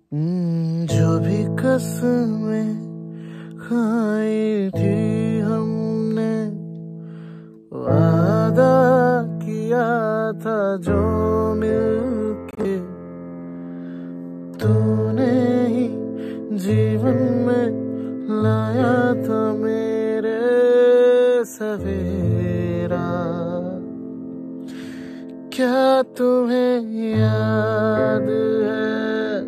जो भी कसमें खाई थी हमने, वादा किया था जो मिलके, तूने ही जीवन में लाया था मेरे सवेरा। क्या तुम्हें याद है,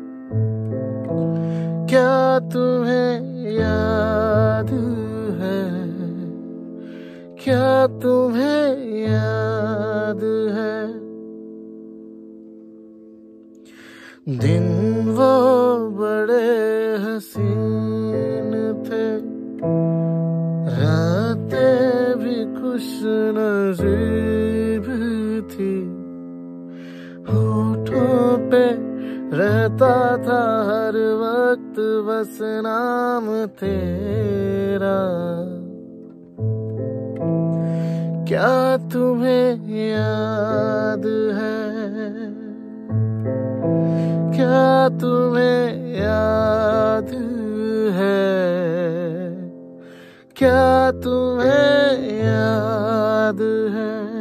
क्या तुम्हें याद है, क्या तुम्हें याद है, दिन वो बड़े हसीन थे, रातें भी खुश नसीब थी, होठों पे रहता था हर वक्त बस नाम तेरा। क्या तुम्हें याद है, क्या तुम्हें याद है, क्या तुम्हें याद है।